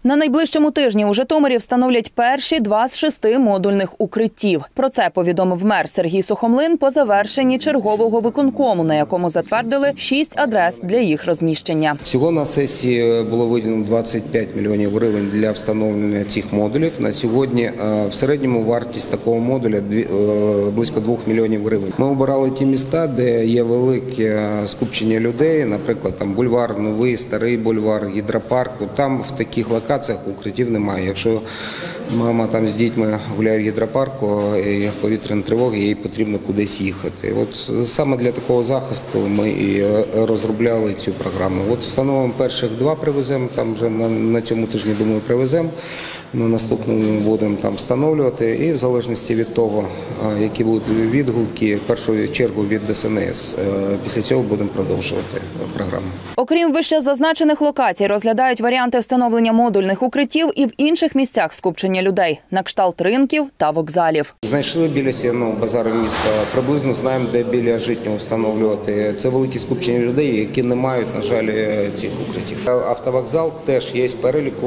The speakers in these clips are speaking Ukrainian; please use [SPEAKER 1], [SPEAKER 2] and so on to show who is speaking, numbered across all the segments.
[SPEAKER 1] На найближчому тижні у Житомирі встановлять перші 2 з 6 модульних укриттів. Про це повідомив мер Сергій Сухомлин по завершенні чергового виконкому, на якому затвердили 6 адрес для їх розміщення.
[SPEAKER 2] Всього на сесії було виділено 25 мільйонів гривень для встановлення цих модулів. На сьогодні в середньому вартість такого модуля близько 2 мільйонів гривень. Ми обирали ті міста, де є велике скупчення людей, наприклад, там бульвар Новий, Старий бульвар, Гідропарк. Там в таких локаціях укриттів немає. Якщо мама там з дітьми гуляє в гідропарку і повітряна тривога, їй потрібно кудись їхати. От саме для такого захисту ми і розробляли цю програму. От встановимо перших 2 привеземо, там вже на цьому тижні, думаю, привеземо. На наступному будемо там встановлювати і в залежності від того, які будуть відгуки, в першу чергу від ДСНС. Після цього будемо продовжувати програму.
[SPEAKER 1] Окрім вище зазначених локацій, розглядають варіанти встановлення модульних укриттів і в інших місцях скупчення людей, на кшталт ринків та вокзалів.
[SPEAKER 2] Знайшли біля Сінного базару міста, приблизно знаємо, де біля Житнього встановлювати. Це велике скупчення людей, які не мають, на жаль, цих укриттів. Автовокзал теж є переліку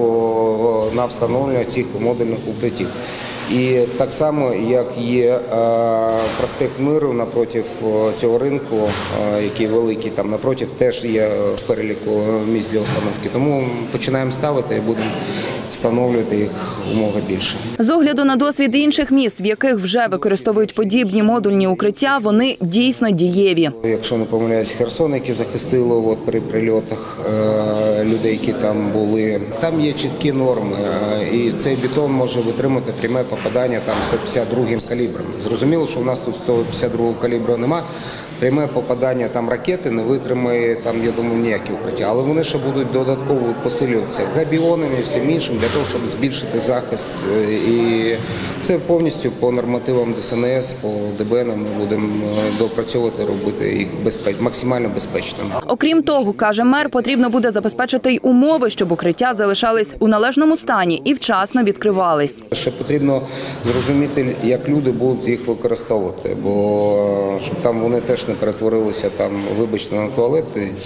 [SPEAKER 2] на встановлення цих модульних укриттів. І так само, як є проспект Миру напроти цього ринку, який великий, там напроти теж є в переліку місць для установки. Тому починаємо ставити і будемо встановлювати їх умога більше.
[SPEAKER 1] З огляду на досвід інших міст, в яких вже використовують подібні модульні укриття, вони дійсно дієві.
[SPEAKER 2] Якщо не помиляюсь, Херсон, який захистило при прильотах людей, які там були, там є чіткі норми, і цей бетон може витримати пряме попадання там 152-м калібром. Зрозуміло, що в нас тут 152-го калібру нема. Пряме попадання там ракети не витримає, там, я думаю, ніякі укриття. Але вони ще будуть додатково посилюватися габіонами і всім іншим для того, щоб збільшити захист. І це повністю по нормативам ДСНС, по ДБН ми будемо допрацьовувати, робити їх максимально безпечними.
[SPEAKER 1] Окрім того, каже мер, потрібно буде забезпечити й умови, щоб укриття залишались у належному стані і вчасно відкривались.
[SPEAKER 2] Ще потрібно зрозуміти, як люди будуть їх використовувати, бо щоб там вони теж не перетворилися там, вибачте, на туалет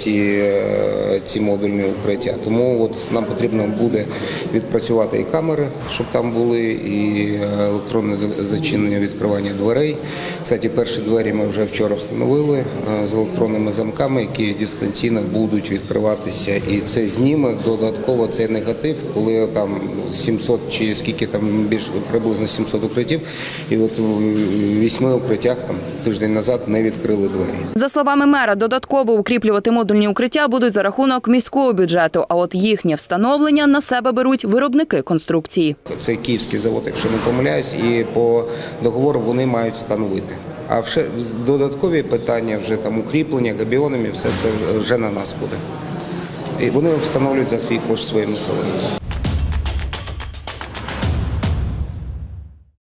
[SPEAKER 2] ці модульні укриття. Тому от нам потрібно буде відпрацювати і камери, щоб там були, і електронне зачинення, відкривання дверей. Кстати, перші двері ми вже вчора встановили з електронними замками, які дистанційно будуть відкриватися. І це зніме додатково цей негатив, коли там 700 чи скільки там приблизно 700 укриттів, і от у 8 укриттях там тиждень назад не відкрили двері.
[SPEAKER 1] За словами мера, додатково укріплювати модульні укриття будуть за рахунок міського бюджету, а от їхнє встановлення на себе беруть виробники конструкції.
[SPEAKER 2] Це київський завод, якщо не помиляюсь, і по договору вони мають встановити. А вже додаткові питання, вже там укріплення, габіонами, все це вже на нас буде. І вони встановлюють за свій кошт своїм населенням.